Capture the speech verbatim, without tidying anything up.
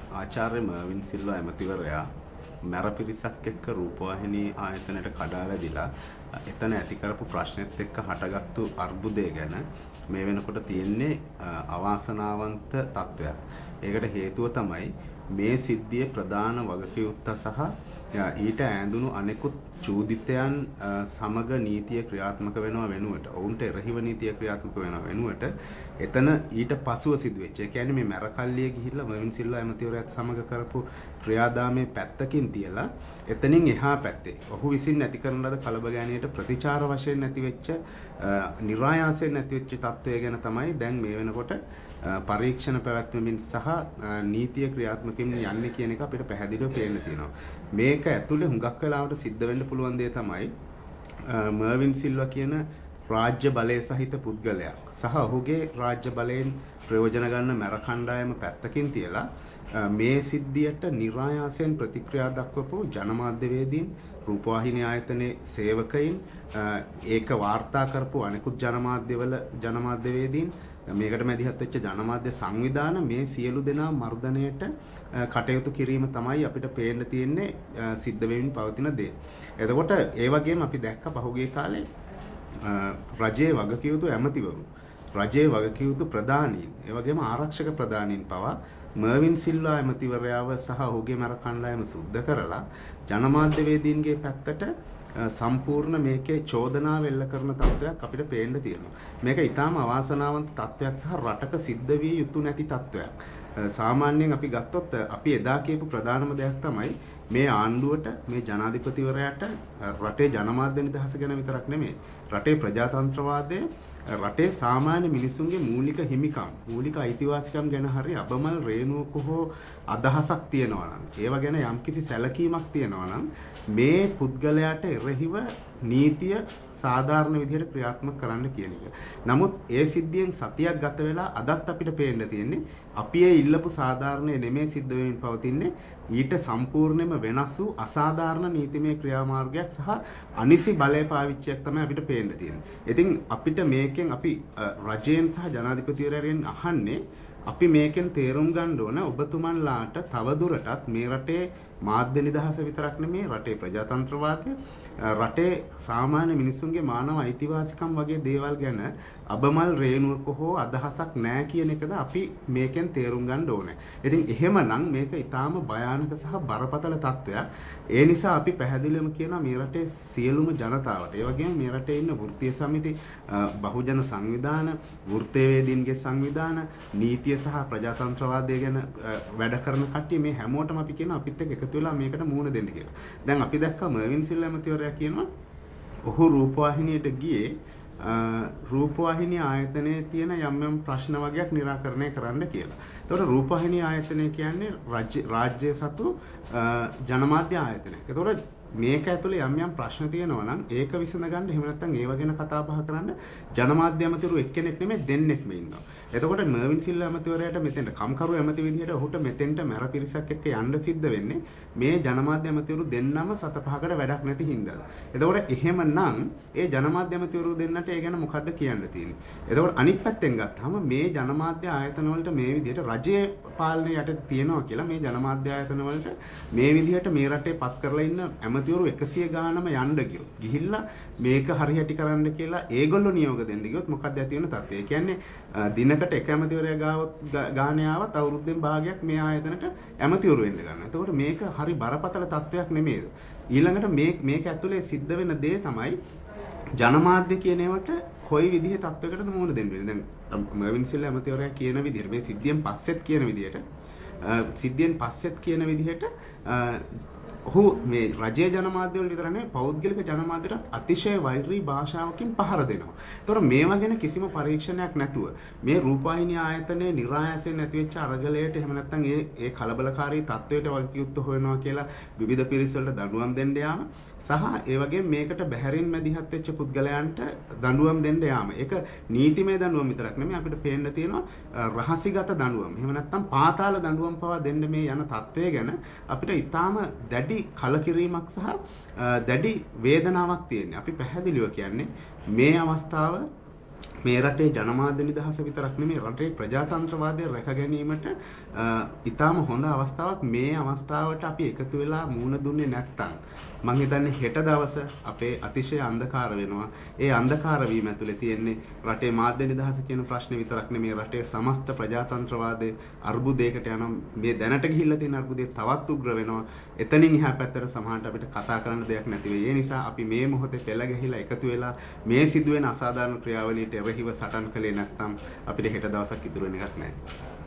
ආචාර්ය මර්වින් සිල්වා ඇමතිවරයා මැර පිරිසක් එක්ක රූපවාහිනී ආයතනයට කඩා වැදිලා එතන ඇති කරපු ප්‍රශ්නෙත් එක්ක හටගත්තු අර්බුදය ගැන මේ වෙනකොට තියෙන්නේ අවාසනාවන්ත තත්වයක්. ඒකට හේතුව තමයි මේ සිද්ධියේ ප්‍රධාන වගකියුත්ත සහ ඊට ඈඳුණු අනෙකුත් චූදිතයන් සමග නීතිය ක්‍රියාත්මක වෙනවා වෙනුවට ඔවුන්ට එරෙහිව නීතිය ක්‍රියාත්මක වෙනවා වෙනුවට එතන ඊට පසුව සිදුවෙච්ච. ඒ කියන්නේ මේ මැරකල්ලිය ගිහිල්ලා මර්වින් සිල්වා ඇමතිවරයාත් සමග කරපු ක්‍රියාදාමයේ පැත්තකින් තියලා එතනින් එහා පැත්තේ ඔහු විසින් නැති කරන ලද කලබගෑනියට ප්‍රතිචාර වශයෙන් නැති වෙච්ච නිරායාසයෙන් නැති වෙච්ච තත්ත්වය ගැන තමයි දැන් මේ වෙනකොට පරීක්ෂණ පැවැත්වීමෙන් සහ නීතිය ක්‍රියාත්මකමින් යන්නේ කියන එක අපිට පැහැදිලිව පේන්න තියෙනවා. මේක ඇතුලේ හුඟක් වෙලාවට සිද්ධ වෙන්න පුළුවන් දේ තමයි මර්වින් සිල්වා කියන රාජ්‍ය බලය සහිත පුද්ගලයා සහ ඔහුගේ රාජ්‍ය බලයෙන් ප්‍රයෝජන ගන්න මැර කණ්ඩායම පැත්තකින් තියලා මේ සිද්ධියට නිරායාසයෙන් ප්‍රතික්‍රියා දක්වපු ජනමාධ්‍යවේදීන් රූපවාහිනී ආයතනයේ සේවකයින් ඒක වාර්තා කරපු අනෙකුත් ජනමාධ්‍යවල ජනමාධ්‍යවේදීන් මේකට මැදිහත් වෙච්ච ජනමාධ්‍ය සංවිධාන මේ සියලු දෙනා මර්ධනයට කටයුතු කිරීම තමයි අපිට පේන්න තියෙන්නේ සිද්ධ වෙමින් පවතින දේ. එතකොට ඒ වගේම අපි දැක්ක පහුගිය කාලේ රජයේ වගකියුතු ඇමතිවරු, රජයේ වගකියුතු ප්‍රධානීන්, ඒ වගේම ආරක්ෂක ප්‍රධානීන් පවා මර්වින් සිල්වා ඇමතිවරයාව සහ ඔහුගේ මර කණ්ඩායම සුද්ධ කරලා ජනමාධ්‍යවේදීන්ගේ පැත්තට සම්පූර්ණ මේකේ චෝදනාව එල්ල කරන තත්ත්වයක් අපිට පේන්න තියෙනවා. මේක ඊටාම අවාසනාවන්ත තත්ත්වයක් සහ රටක සිද්ධ විය යුතු නැති තත්ත්වයක්. සාමාන්‍යයෙන් අපි ගත්තොත් අපි එදා කියපු ප්‍රධානම දෙයක් තමයි මේ ආණ්ඩුවට මේ ජනාධිපතිවරයාට රටේ ජනමාධ්‍ය නිදහස ගැන විතරක් නෙමෙයි රටේ ප්‍රජාතන්ත්‍රවාදය රටේ සාමාන්‍ය මිනිසුන්ගේ මූලික හිමිකම් මූලික අයිතිවාසිකම් ගැන හරි අබමල් රේණුවක හෝ අදහසක් තියෙනවා නම් ඒව ගැන යම්කිසි සැලකීමක් තියෙනවා නම් මේ පුද්ගලයාට එරෙහිව නීතිය සාධාරණ විදිහට ක්‍රියාත්මක කරන්න කියන එක. නමුත් ඒ සිද්ධියෙන් සතියක් ගත වෙලා අදත් අපිට පේන්න තියෙන්නේ අපි ඒ ඉල්ලපු සාධාරණේ නෙමෙයි සිද්ධ වෙමින් පවතින්නේ ඊට සම්පූර්ණයෙන්ම වෙනස් වූ අසාධාරණ නීතිමය ක්‍රියාමාර්ගයක් සහ අනිසි බලය පාවිච්චියක් තමයි අපිට පේන්න තියෙන්නේ. ඉතින් අපිට මේකෙන් අපි රජයෙන් සහ ජනාධිපතිවරයන් අහන්නේ අපි මේකෙන් තේරුම් ගන්න ඕන ඔබතුමන්ලාට තවදුරටත් මේ රටේ මාධ්‍ය නිදහස විතරක් නෙමෙයි රටේ ප්‍රජාතන්ත්‍රවාදය රටේ සාමාන්‍ය මිනිසුන්ගේ මානව අයිතිවාසිකම් වගේ දේවල් ගැන අබමල් රේණුවක හෝ අදහසක් නැහැ කියන එකද අපි මේකෙන් තේරුම් ගන්න ඕනේ. ඉතින් එහෙමනම් මේක ඊටාම භයානක සහ බරපතල තත්ත්වයක්. ඒ නිසා අපි පැහැදිලිවම කියනවා මේ රටේ සියලුම ජනතාවට, ඒ වගේම මේ රටේ ඉන්න වෘත්තීය සමිති, බහුජන සංවිධාන, වෘත්තීයවේදීන්ගේ සංවිධාන, නීතිය සහ ප්‍රජාතන්ත්‍රවාදය ගැන වැඩ කරන කට්ටිය මේ හැමෝටම අපි කියන අපිත් එක්ක එකතු වෙලා මේකට මුහුණ දෙන්න කියලා. දැන් අපි දැක්කා මර්වින් සිල්වා ඇමතිවරයා කියනවා ඔහු රූපවාහිනියට ගියේ රූපවාහිනී ආයතනයේ තියෙන යම් යම් ප්‍රශ්න වගේක් निराකරණය කරන්න කියලා. ඒතකොට රූපවාහිනී ආයතනය කියන්නේ රාජ්‍ය රාජ්‍ය සතු ජනමාධ්‍ය ආයතනය. ඒතකොට මේක ඇතුලේ යම් යම් ප්‍රශ්න තියෙනවා නම් ඒක විසඳ ගන්න එහෙම නැත්නම් ඒව ගැන කතා බහ කරන්න ජනමාධ්‍ය ඇමතිවරු එක්කෙනෙක් නෙමෙයි දෙන්නෙක්ම ඉන්නවා. එතකොට මර්වින් සිල්වා ඇමතිවරයාට මෙතෙන්ට කම්කරු ඇමති විදිහට ඔහුට මෙතෙන්ට මැර පිරිසක් එක්ක යන්න සිද්ධ වෙන්නේ මේ ජනමාධ්‍ය ඇමතිවරු දෙන්නම සත පහකට වැඩක් නැති හින්දා. එතකොට එහෙමනම් ඒ ජනමාධ්‍ය ඇමතිවරු දෙන්නට ඒ ගැන මොකද්ද කියන්න තියෙන්නේ? එතකොට අනිත් පැත්තෙන් ගත්තාම මේ ජනමාධ්‍ය ආයතන වලට මේ විදිහට රජයේ පාලනය යටතේ තියෙනවා කියලා මේ ජනමාධ්‍ය ආයතන වලට මේ විදිහට මේ රටේ පත් කරලා ඉන්න ඇමතිවරු එකසිය ගානම යන්න ගියොත් ගිහිල්ලා මේක හරියට කරන්න කියලා ඒගොල්ලෝ නියෝග දෙන්න ගියොත් මොකක්ද ඇති වෙන තත්ත්වය? ඒ කියන්නේ දිනකට එක ඇමතිවරයා ගාවත් ගානේ ආවත් අවුරුද්දෙන් භාගයක් මේ ආයතනට ඇමතිවරු වෙන්න ගන්නවා. එතකොට මේක හරි බරපතල තත්ත්වයක් නෙමෙයිද? ඊළඟට මේ මේක ඇතුලේ සිද්ධ වෙන දේ තමයි ජනමාධ්‍ය කියන ඒවාට කොයි විදිහේ තත්ත්වයකටද මුහුණ දෙන්න වෙන්නේ. දැන් මර්වින් සිල්වා ඇමතිවරයා කියන විදිහට මේ සිද්ධියෙන් පස්සෙත් කියන විදිහට සිද්ධියෙන් පස්සෙත් කියන විදිහට ඔහු මේ රජයේ ජනමාධ්‍ය වල විතර නෙවෙයි පෞද්ගලික ජනමාධ්‍යයට අතිශය වෛරී භාෂාවකින් පහර දෙනවා. ඒතොර මේවා ගැන කිසිම පරීක්ෂණයක් නැතුව මේ රූපවාහිනී ආයතනයේ નિરાයසයෙන් නැති වෙච්ච අරගලයට එහෙම නැත්නම් ඒ ඒ කලබලකාරී තත්වයට වගකියුත් හොයනවා කියලා විවිධ පිරිස් වලට දඬුවම් දෙන්න යාම සහ ඒ වගේම මේකට බැහැරින් මැදිහත් වෙච්ච පුද්ගලයන්ට දඬුවම් දෙන්න යාම. ඒක නීතිමය දඬුවම් විතරක් නෙමෙයි අපිට පේන්න තියෙනවා රහසිගත දඬුවම්. එහෙම නැත්නම් පාතාල දඬුවම් පවා දෙන්න මේ යන තත්වය ගැන අපිට ඊටාම දැඩි කලකිරීමක් සහ දැඩි වේදනාවක් තියෙනවා. අපි පැහැදිලිව කියන්නේ මේ අවස්ථාව මේ රටේ ජනමාධ්‍ය නිදහස විතරක් නෙමෙයි රටේ ප්‍රජාතන්ත්‍රවාදය රැක ගැනීමට ඉතාම හොඳ අවස්ථාවක්. මේ අවස්ථාවට අපි එකතු වෙලා මූණ දුන්නේ නැත්නම් මම හිතන්නේ හෙට දවස අපේ අතිශය අන්ධකාර වෙනවා. ඒ අන්ධකාර වීම ඇතුලේ තියෙන්නේ රටේ මාධ්‍ය නිදහස කියන ප්‍රශ්නේ විතරක් නෙමෙයි රටේ සමස්ත ප්‍රජාතන්ත්‍රවාදයේ අර්බුදයකට යනවා. මේ දැනට ගිහිල්ලා තියෙන අර්බුදය තවත් උග්‍ර වෙනවා. එතනින් එහා පැත්තට සමහරට අපිට කතා කරන්න දෙයක් නැති වෙයි. ඒ නිසා අපි මේ මොහොතේ පෙළ ගැහිලා එකතු වෙලා මේ සිදුවෙන අසාධාරණ ක්‍රියාවලියට එරෙහිව සටන් කළේ නැත්නම් අපිට හෙට දවසක් ඉතුරු වෙන එකක් නැහැ.